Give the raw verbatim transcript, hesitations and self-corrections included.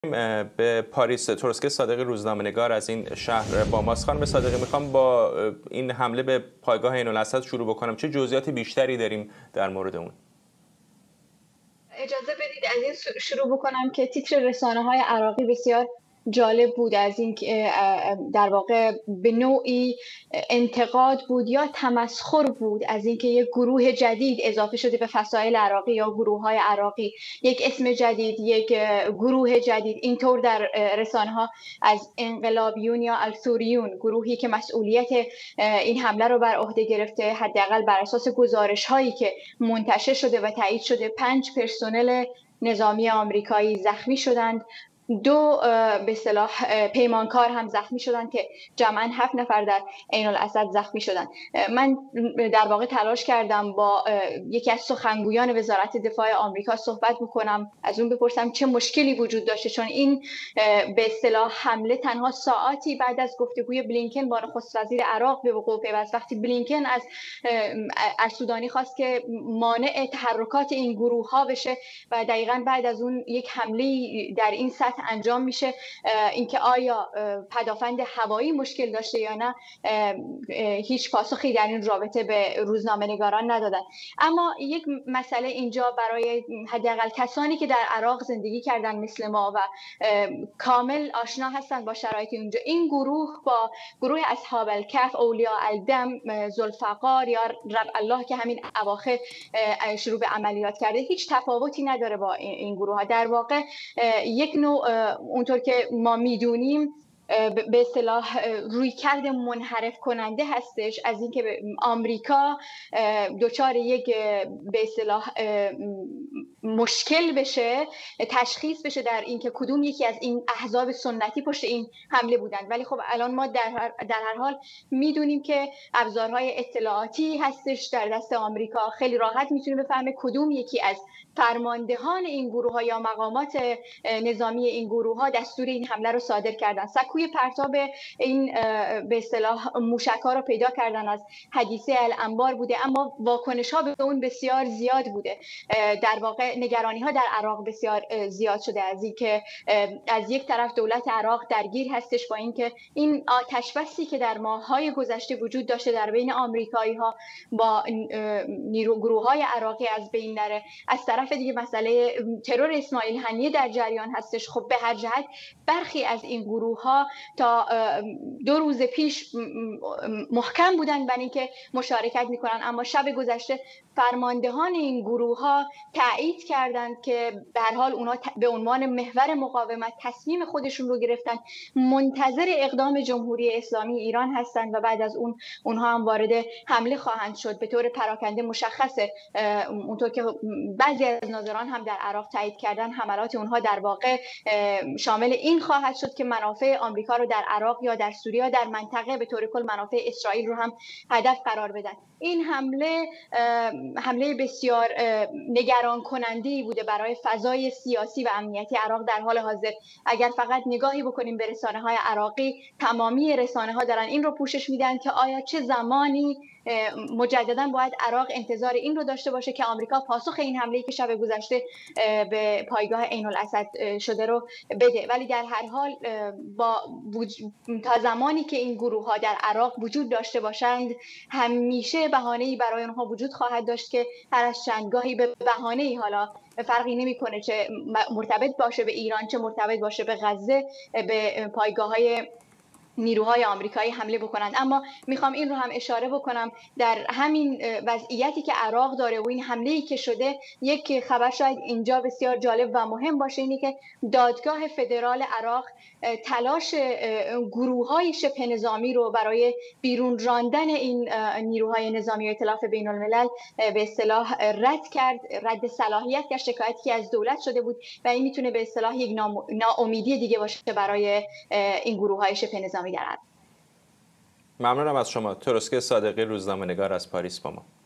به پاریس. تروسکه صادقی روزنامه‌نگار از این شهر با ماست. خانم صادقی، میخوام با این حمله به پایگاه عین الاسد شروع بکنم. چه جزئیات بیشتری داریم در مورد اون؟ اجازه بدید از این شروع بکنم که تیتر رسانه‌های عراقی بسیار جالب بود، از این در واقع به نوعی انتقاد بود یا تمسخر بود از اینکه یک گروه جدید اضافه شده به فصایل عراقی یا گروه‌های عراقی، یک اسم جدید، یک گروه جدید. اینطور در رسانه‌ها از انقلابیون یا الثوریون، گروهی که مسئولیت این حمله رو بر عهده گرفته، حداقل بر اساس گزارش‌هایی که منتشر شده و تایید شده، پنج پرسنل نظامی آمریکایی زخمی شدند. دو به اصطلاح پیمانکار هم زخمی شدند که جمعاً هفت نفر در عین الاسد زخمی شدند. من در واقع تلاش کردم با یکی از سخنگویان وزارت دفاع آمریکا صحبت بکنم، از اون بپرسم چه مشکلی وجود داشته، چون این به اصطلاح حمله تنها ساعاتی بعد از گفتگوی بلینکن با نخست وزیر عراق به وقوع پیوست. وقتی بلینکن از السودانی خواست که مانع تحرکات این گروه ها بشه و دقیقاً بعد از اون یک حمله در این سطح انجام میشه، اینکه آیا پدافند هوایی مشکل داشته یا نه، هیچ پاسخی در این رابطه به روزنامه‌نگاران ندادن. اما یک مسئله اینجا برای حداقل کسانی که در عراق زندگی کردن مثل ما و کامل آشنا هستند با شرایط اونجا، این گروه با گروه اصحاب الکهف، اولیاء الدم، ذوالفقار یا رب الله که همین اواخر شروع به عملیات کرده، هیچ تفاوتی نداره با این گروه ها. در واقع یک نوع اونطور که ما میدونیم به اصطلاح رویکرد منحرف کننده هستش از اینکه آمریکا دچار یک به اصطلاح مشکل بشه، تشخیص بشه در اینکه کدوم یکی از این احزاب سنتی پشت این حمله بودند. ولی خب الان ما در هر, در هر حال میدونیم که ابزارهای اطلاعاتی هستش در دست آمریکا، خیلی راحت میتونه بفهمه کدوم یکی از فرماندهان این گروه ها یا مقامات نظامی این گروه ها دستور این حمله رو صادر کردن. سکوی پرتاب این به اصطلاح موشک‌ها رو پیدا کردن از حدیثه الانبار بوده، اما واکنش ها به اون بسیار زیاد بوده. در واقع نگرانی ها در عراق بسیار زیاد شده از اینکه از یک طرف دولت عراق درگیر هستش با اینکه این آتش بسی که در ماه‌های گذشته وجود داشته در بین آمریکایی ها با نیرو گروه های عراقی از بین نره. از طرف دیگه مسئله ترور اسماعیل هنیه در جریان هستش. خب به هر جهت برخی از این گروه ها تا دو روز پیش محکم بودن برای اینکه مشارکت میکنن، اما شب گذشته فرماندهان این گروه ها تایید کردند که به هر حال اونا به عنوان محور مقاومت تصمیم خودشون رو گرفتن، منتظر اقدام جمهوری اسلامی ایران هستند و بعد از اون اونها هم وارد حمله خواهند شد. به طور پراکنده مشخصه، اونطور که بعضی از ناظران هم در عراق تایید کردن، حملات اونها در واقع شامل این خواهد شد که منافع آمریکا رو در عراق یا در سوریه یا در منطقه به طور کل منافع اسرائیل رو هم هدف قرار بدن. این حمله حمله بسیار نگران کننده‌ای بوده برای فضای سیاسی و امنیتی عراق در حال حاضر. اگر فقط نگاهی بکنیم به رسانه‌های عراقی، تمامی رسانه‌ها دارن این رو پوشش میدن که آیا چه زمانی مجددا باید عراق انتظار این رو داشته باشه که آمریکا پاسخ این حمله‌ای که شب گذشته به پایگاه عین الاسد شده رو بده. ولی در هر حال با تا زمانی که این گروه ها در عراق وجود داشته باشند، همیشه بهانه‌ای برای اونها وجود خواهد داشت که هر از چندگاهی به بهانه‌ای، حالا فرقی نمی‌کنه چه مرتبط باشه به ایران چه مرتبط باشه به غزه، به پایگاه‌های نیروهای آمریکایی حمله بکنند. اما میخوام این رو هم اشاره بکنم، در همین وضعیتی که عراق داره و این حمله‌ای که شده، یک خبر شاید اینجا بسیار جالب و مهم باشه، اینه که دادگاه فدرال عراق تلاش گروه‌های شبه نظامی رو برای بیرون راندن این نیروهای نظامی ائتلاف بین الملل به اصطلاح رد کرد، رد صلاحیت کرد، شکایتی که از دولت شده بود و این میتونه به اصطلاح یک ناامیدی دیگه باشه برای این گروه‌های شبه نظامی در عراق. ممنونم از شما. تروسکه صادقی روزنامه‌نگار از پاریس با ما.